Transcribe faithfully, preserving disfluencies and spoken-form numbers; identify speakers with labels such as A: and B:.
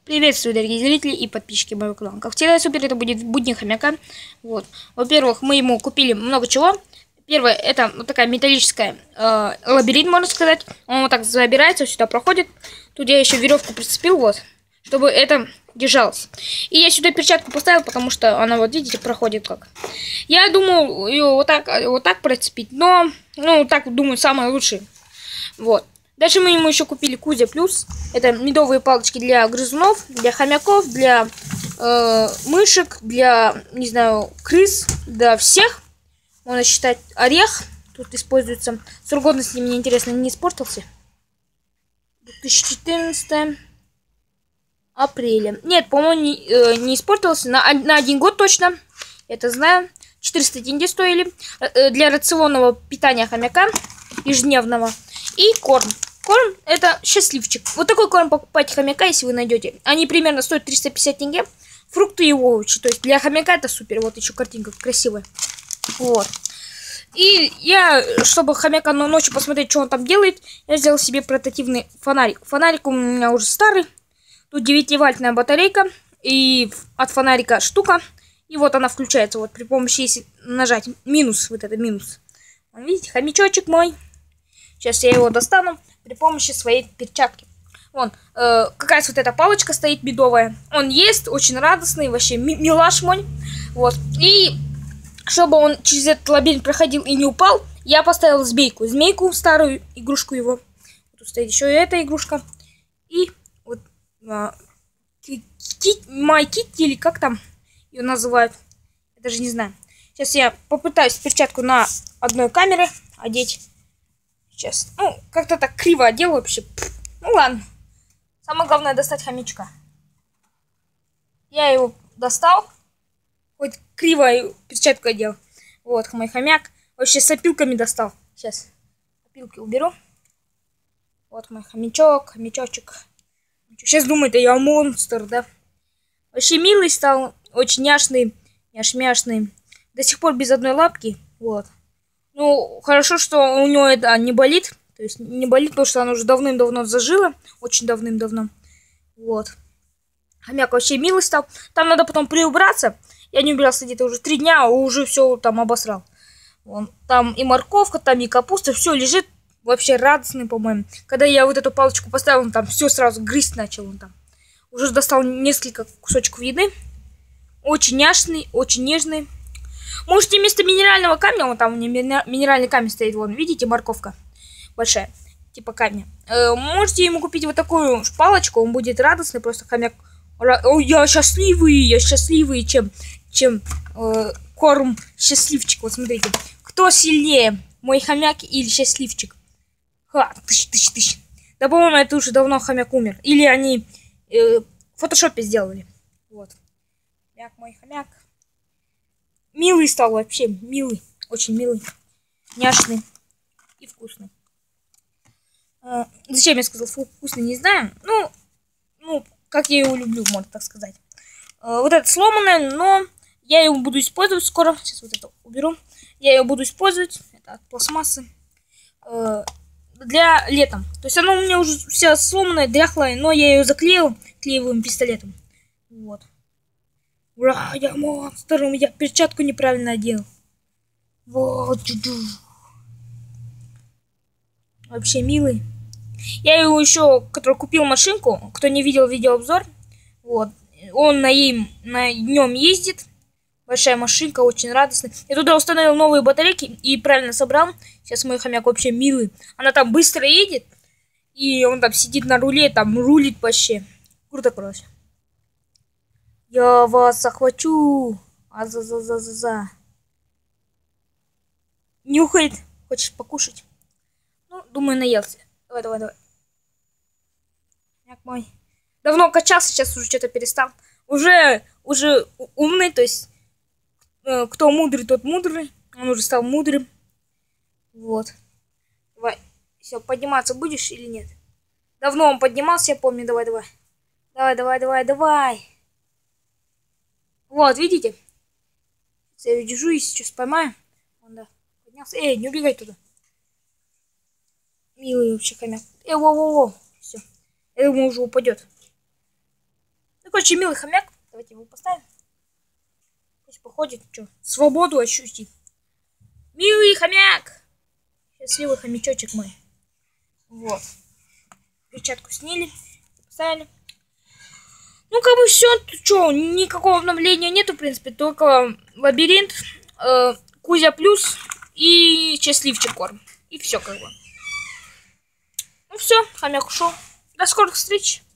A: Приветствую, дорогие зрители и подписчики моего канала. Как всегда, супер, это будет будни хомяка. Вот. Во-первых, мы ему купили много чего. Первое, это вот такая металлическая э, лабиринт, можно сказать. Он вот так забирается, сюда проходит. Тут я еще веревку прицепил, вот, чтобы это держалось. И я сюда перчатку поставил, потому что она, вот видите, проходит как. Я думал ее вот так, вот так прицепить, но, ну, так, думаю, самое лучшее. Вот. Дальше мы ему еще купили Кузя Плюс. Это медовые палочки для грызунов, для хомяков, для э, мышек, для, не знаю, крыс, для всех. Можно считать орех. Тут используется. Срок годности, мне интересно, не испортился. две тысячи четырнадцатое апреля. Нет, по-моему, не, э, не испортился. На, на один год точно. Это знаю. четыреста тенге стоили. Э, для рационного питания хомяка ежедневного. И корм. Корм это счастливчик. Вот такой корм покупайте хомяка, если вы найдете. Они примерно стоят триста пятьдесят тенге. Фрукты и овощи. То есть для хомяка это супер. Вот еще картинка красивая. Вот. И я, чтобы хомяка на ночью посмотреть, что он там делает, я сделал себе портативный фонарик. Фонарик у меня уже старый. Тут девятивольтная батарейка. И от фонарика штука. И вот она включается. Вот при помощи, если нажать минус, вот это минус. Видите, хомячочек мой. Сейчас я его достану при помощи своей перчатки. Вон, э, какая-то вот эта палочка стоит медовая. Он ест, очень радостный, вообще милаш мой. Вот. И чтобы он через этот лабиринт проходил и не упал, я поставил змейку. Змейку, старую игрушку его. Тут стоит еще и эта игрушка. И вот э, Май Китти, или как там ее называют. Я даже не знаю. Сейчас я попытаюсь перчатку на одной камере одеть. Сейчас. Ну, как-то так криво одел вообще. Ну ладно. Самое главное достать хомячка. Я его достал. Хоть криво перчатку одел. Вот мой хомяк. Вообще с опилками достал. Сейчас опилки уберу. Вот мой хомячок, хомячочек. Сейчас думает, я монстр, да? Вообще милый стал. Очень няшный. Няш-мяшный. До сих пор без одной лапки. Вот. Ну, хорошо, что у него это не болит. То есть не болит, потому что она уже давным-давно зажила. Очень давным-давно. Вот. Хомяк вообще милый стал. Там надо потом приубраться. Я не убирался где-то уже три дня, а уже все там обосрал. Вон, там и морковка, там и капуста. Все лежит вообще радостный, по-моему. Когда я вот эту палочку поставил, он там все сразу грызть начал. Он там уже достал несколько кусочков еды. Очень няшный, очень нежный. Можете вместо минерального камня, вон там у меня минеральный камень стоит, вон, видите, морковка большая, типа камня. Э, можете ему купить вот такую палочку, он будет радостный, просто хомяк. О, я счастливый, я счастливый, чем, чем э, корм счастливчик. Вот смотрите, кто сильнее, мой хомяк или счастливчик? Ха, тыщ, тыщ, тыщ. Да, по-моему, это уже давно хомяк умер. Или они э, в фотошопе сделали. Вот. Хомяк мой, хомяк. Милый стал вообще, милый, очень милый, няшный и вкусный. А, зачем я сказал вкусный, не знаю. Ну, ну, как я его люблю, можно так сказать. А, вот это сломанное, но я его буду использовать скоро. Сейчас вот это уберу. Я ее буду использовать. Это от пластмассы. А, для летом. То есть она у меня уже вся сломанная, дряхлая, но я ее заклеил клеевым пистолетом. Вот. Ура, я монстр, я перчатку неправильно одел. Вот, чу-чу. Вообще милый. Я его еще, который купил машинку, кто не видел видеообзор, вот, он на, им, на нем ездит. Большая машинка, очень радостная. Я туда установил новые батарейки и правильно собрал. Сейчас мой хомяк вообще милый. Она там быстро едет, и он там сидит на руле, там рулит вообще. Круто, короче. Я вас захвачу. А-за-за-за-за-за. Нюхает. Хочешь покушать? Ну, думаю, наелся. Давай, давай, давай. Хомяк мой. Давно качался, сейчас уже что-то перестал. Уже, уже умный, то есть, э, кто мудрый, тот мудрый. Он уже стал мудрым. Вот. Давай. Все, подниматься будешь или нет? Давно он поднимался, я помню. Давай, давай. Давай, давай, давай, давай. Вот, видите? Я держу и сейчас поймаю. Он, да, поднялся. Эй, не убегай туда. Милый вообще хомяк. Эй, во-во-во. Все. Я думаю, уже упадет. Ну, короче, милый хомяк. Давайте его поставим. Пусть походит, что, свободу ощутит. Милый хомяк. Счастливый хомячочек мой. Вот. Перчатку сняли. Поставили. Ну, как бы все. Что, никакого обновления нету, в принципе. Только лабиринт, э, Кузя плюс и счастливчик корм. И все, как бы. Ну все, хомяк ушел. До скорых встреч.